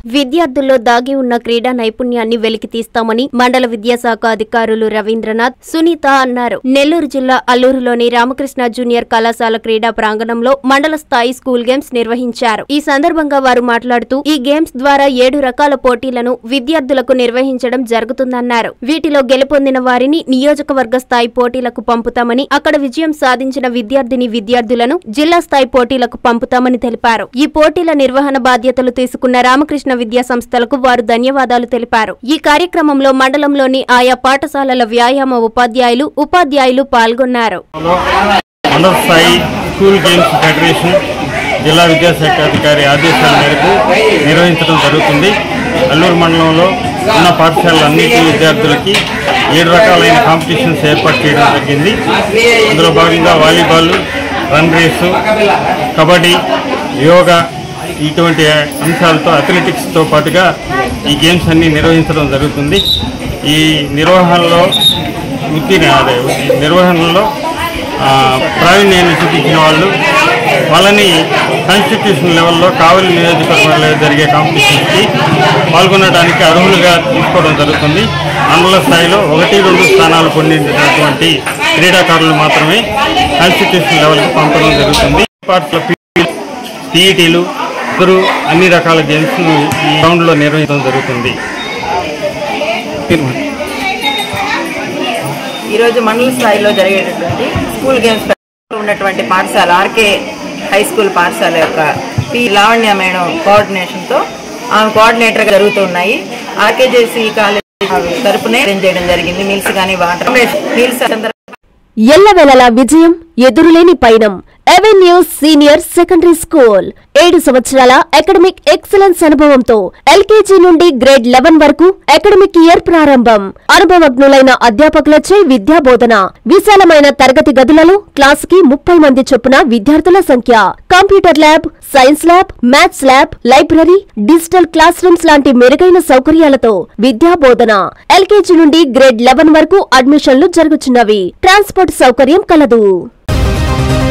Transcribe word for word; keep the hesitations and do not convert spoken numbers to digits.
విద్యార్థుల్లో దాగి ఉన్న క్రీడా నైపుణ్యాన్ని వెలికితీస్తామని మండల విద్యాశాఖ అధికారులు రవీంద్రనాథ్, సునీత అన్నారు. నెల్లూరు జిల్లా అల్లూరులోని రామకృష్ణ జూనియర్ కళాశాల క్రీడా ప్రాంగణంలో మండల స్థాయి స్కూల్ గేమ్స్ నిర్వహించారు. ఈ సందర్భంగా వారు మాట్లాడుతూ ఈ గేమ్స్ ద్వారా ఏడు రకాల పోటీలను విద్యార్థులకు నిర్వహించడం జరుగుతుందన్నారు. వీటిలో గెలుపొందిన వారిని నియోజకవర్గ స్థాయి పోటీలకు పంపుతామని, అక్కడ విజయం సాధించిన విద్యార్థిని విద్యార్థులను జిల్లా స్థాయి పోటీలకు పంపుతామని తెలిపారు. ఈ పోటీల నిర్వహణ బాధ్యతలు తీసుకున్న రామకృష్ణ విద్యా సంస్థలకు వారు ధన్యవాదాలు తెలిపారు. ఈ కార్యక్రమంలో మండలంలోని ఆయా పాఠశాలల వ్యాయామ ఉపాధ్యాయులు ఉపాధ్యాయులు పాల్గొన్నారు. జిల్లా విద్యాశాఖ అధికారి ఆదేశాల మేరకు నిర్వహించడం జరుగుతుంది. అల్లూరు మండలంలో ఉన్న పాఠశాలలన్నింటి విద్యార్థులకి ఏడు రకాలైన కాంపిటీషన్స్ ఏర్పాటు చేయడం జరిగింది. అందులో భాగంగా volleyball, run race, kabaddi, yoga ఇటువంటి అంశాలతో అథ్లెటిక్స్తో పాటుగా ఈ గేమ్స్ అన్నీ నిర్వహించడం జరుగుతుంది. ఈ నిర్వహణలో ఉత్తీర్ణ అదే నిర్వహణలో ప్రావీణ్యాన్ని చూపించిన వాళ్ళు వాళ్ళని కాన్స్టిట్యూషన్ లెవెల్లో కావలి నియోజకవర్గంలో జరిగే కాంపిటీషన్స్కి పాల్గొనడానికి అర్హులుగా తీసుకోవడం జరుగుతుంది. మండల స్థాయిలో ఒకటి రెండు స్థానాలు పొందినటువంటి క్రీడాకారులు మాత్రమే కాన్స్టిట్యూషన్ లెవెల్కి పంపడం జరుగుతుంది. పీఈటీలు ఇద్దరు అన్ని రకాల గేమ్స్ ఈ గ్రౌండ్లో నిర్వహించడం జరుగుతుంది. ఈరోజు మండల స్థాయిలో జరిగేటటువంటి స్కూల్ గేమ్స్ ఉన్నటువంటి పాఠశాల ఆర్కే హై స్కూల్ పాఠశాల యొక్క పి లావణ్య మేడం కోఆర్డినేషన్తో ఆమె కోఆర్డినేటర్గా జరుగుతున్నాయి. ఆర్కేజేసీ కాలేజ్ తరపునే అరేంజ్ చేయడం జరిగింది. మీల్స్ కానీ వాటర్ మీల్స్ ఎల్లవెల్లలా విజయం, ఎదురులేని పయనం. ఎవెన్యూస్ సీనియర్ సెకండరీ స్కూల్ ఏడు సంవత్సరాల అకాడమిక్ ఎక్సలెన్స్ అనుభవంతో ఎల్కేజీ నుండి గ్రేడ్ లెవెన్ వరకు అకాడమిక్ ఇయర్ ప్రారంభం. అనుభవజ్ఞులైన అధ్యాపకులచే విద్యా బోధన. విశాలమైన తరగతి గదులలో క్లాస్ కి ముప్పై మంది చొప్పున విద్యార్థుల సంఖ్య. Computer lab, science lab, maths lab, library, digital classrooms లాంటి మెరుగైన సౌకర్యాలతో విద్యా బోధన. ఎల్కేజీ నుండి గ్రేడ్ లెవెన్ వరకు అడ్మిషన్లు జరుగుతున్నవి. ట్రాన్స్పోర్ట్ సౌకర్యం కలదు.